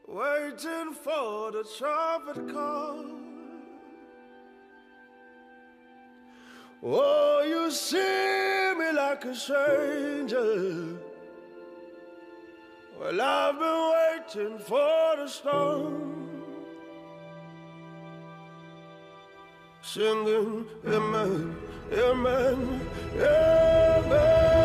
waiting for the trumpet call. Oh, you see me like a stranger. Well, I've been waiting for the storm, singing amen, amen, amen.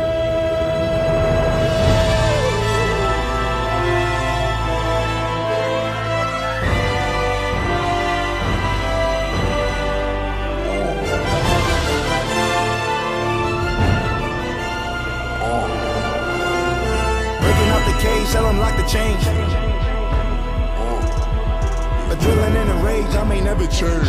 Tell them lock the change. Adrenaline in the rage, I may never change.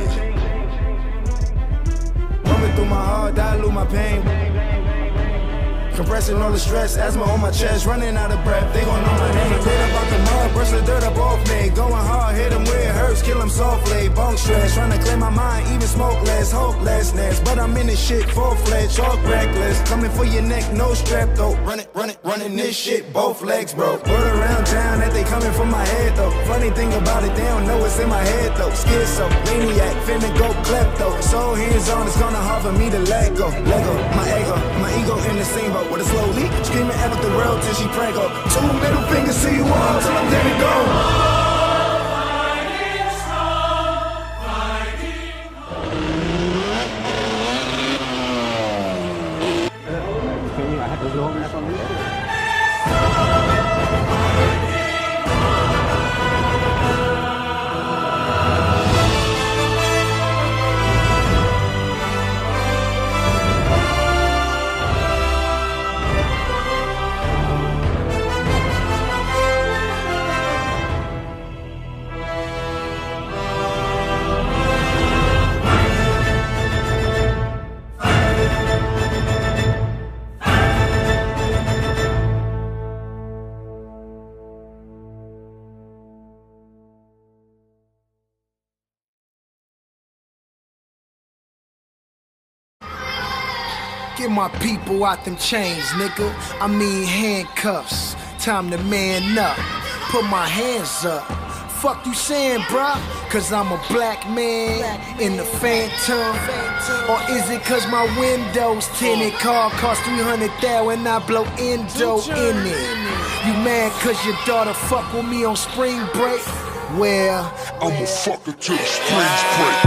Coming through my heart, dilute my pain. Compressing all the stress, asthma on my chest, running out of breath. They gon' know my name. Straight up out the mud, brush the dirt up off me. Going hard, hit them where it hurts, kill them softly. Bone stress, trying to clear my mind, even smoke less, hopelessness. But I'm in this shit full-fledged, talk reckless. Coming for your neck, no strap though. Running this shit, both legs, bro. Word around town that they coming for my head though. Funny thing about it, they don't know it's in my head though. Schizo, maniac, finna go klepto. So hands on, it's gonna hard for me to let go. Lego, my ego in the same boat. With a slow leak, screaming at the world till she prank-o. 2 middle fingers to you all till I'm dead and gone. Get my people out them chains, nigga. I mean handcuffs. Time to man up. Put my hands up. Fuck you saying, bruh? Cause I'm a black man in the Phantom. Or is it cause my windows tinted? Car cost 300,000 and I blow endo in it. You mad cause your daughter fuck with me on spring break? Well, I'ma fuck her till the springs break.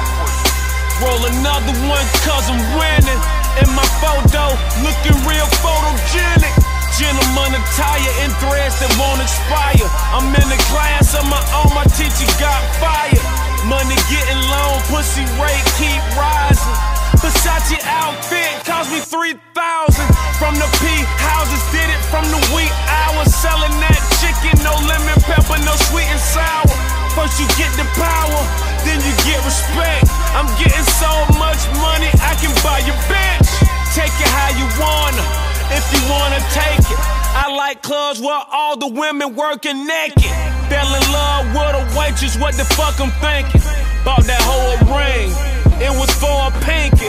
Roll another one cause I'm winning. In my photo, looking real photogenic. Gentleman attire in threads that won't expire. I'm in a class of my own, my teacher got fired. Money getting low, pussy rate keep rising. Versace outfit cost me 3,000. From the P houses, did it from the wee hours. Selling that chicken, no lemon pepper, no sweet and sour. First you get the power, then you get respect. I'm getting so much money, I can buy your bitch. Take it how you wanna, if you wanna take it. I like clubs where all the women working naked. Fell in love with a waitress, what the fuck I'm thinking? Bought that whole ring, it was for a pinky.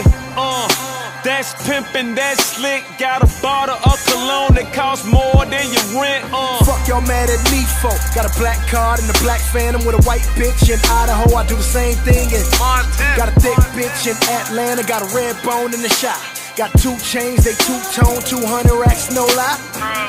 That's pimpin', that's slick. Got a bottle of cologne that costs more than your rent. Fuck y'all mad at me for? Got a black card and a black Phantom with a white bitch in Idaho. I do the same thing in Montana. Got a thick bitch in Atlanta. Got a red bone in the shop. Got 2 chains, they two-tone, 200 racks, no lie.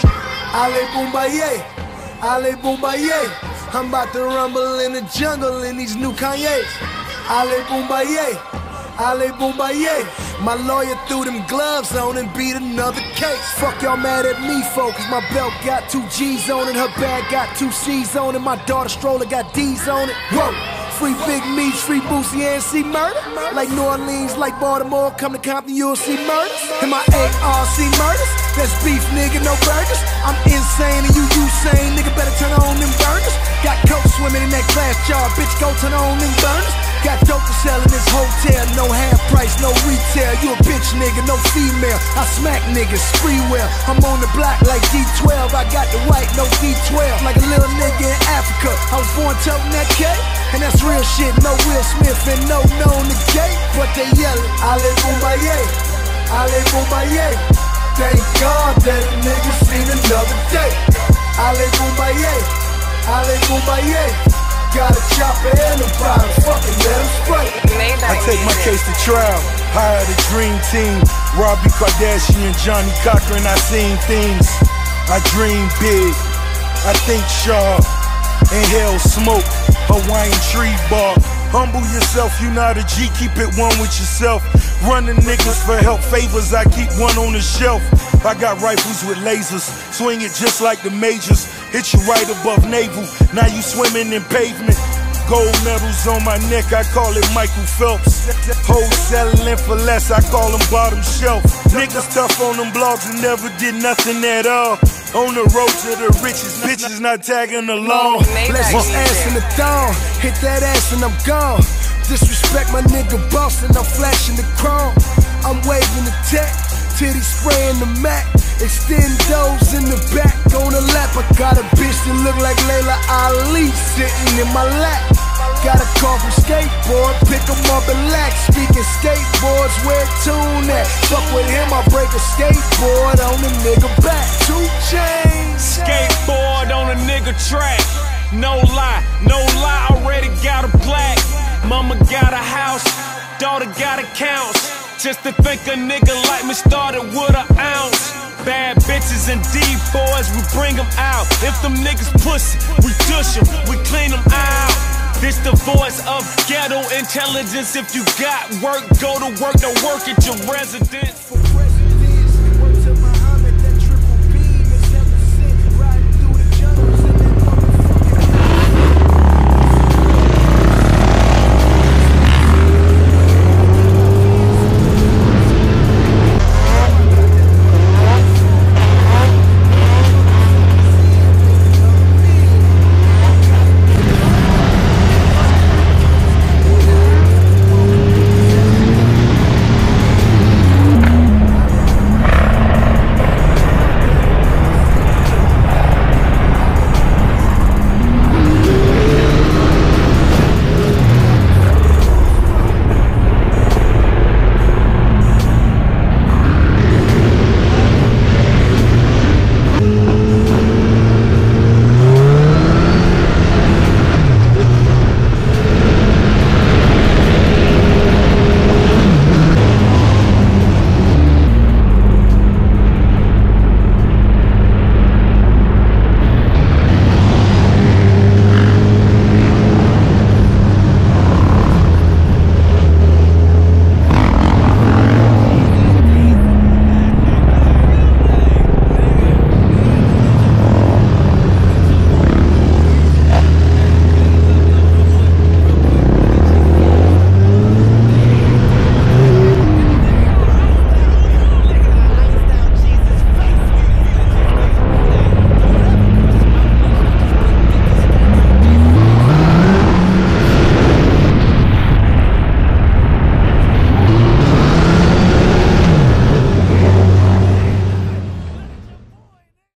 Ale Boombaye, Ale Boombaye. I'm about to rumble in the jungle in these new Kanye's. Ale Boombaye, Ale Boombaye. My lawyer threw them gloves on and beat another case. Fuck y'all mad at me for, cause my belt got 2 G's on it. Her bag got 2 C's on it. My daughter stroller got D's on it. Whoa! Free Big Meats, free Boosie and see murder. Like New Orleans, like Baltimore, come to Compton, you'll see murders. And my ARC murders, that's beef, nigga, no burgers. I'm insane and you Usain, nigga, better turn on them burners. Got coke swimming in that glass jar, bitch, go turn on them burners. Got dope to sell in this hotel, no half price, no retail. You a bitch, nigga, no female. I smack niggas, free will. I'm on the block like D12, I got the white, no D12. Like a little nigga in Africa, I was born toting that K. And that's real shit, no Will Smith and no known the gate. But they yelling, Ale Boombaye, Ale Boombaye. Thank God that a nigga seen another day. Ale Boombaye, Boombaye. Got a chopper and a bottle, fucking let him spray. I take my case to trial, hire the dream team. Robbie Kardashian, Johnny Cochran, I seen things. I dream big, I think sharp. Inhale smoke, Hawaiian tree bark. Humble yourself, you not a G, keep it one with yourself. Running niggas for help favors, I keep one on the shelf. I got rifles with lasers, swing it just like the majors. Hit you right above navel, now you swimming in pavement. Gold medals on my neck, I call it Michael Phelps. Hoes settling for less, I call them bottom shelf. Niggas tough on them blogs and never did nothing at all. On the road to the riches, bitches not tagging along. Bless his ass in the thong, hit that ass and I'm gone. Disrespect my nigga boss and I'm flashing the chrome. I'm waving the tech, titty spraying the Mac. Extend those in the back on the lap. I got a bitch that look like Layla Ali sitting in my lap. Got a car from skateboard, pick 'em up and lax. Speaking skateboards, where tune at? Fuck with him, I break a skateboard on the nigga back. 2 chains. Skateboard on a nigga track. No lie, already got a plaque. Mama got a house, daughter got accounts. Just to think a nigga like me started with an ounce. Bad bitches and D-boys, we bring them out. If them niggas pussy, we dush them, we clean them out. This the voice of ghetto intelligence. If you got work, go to work, don't work at your residence.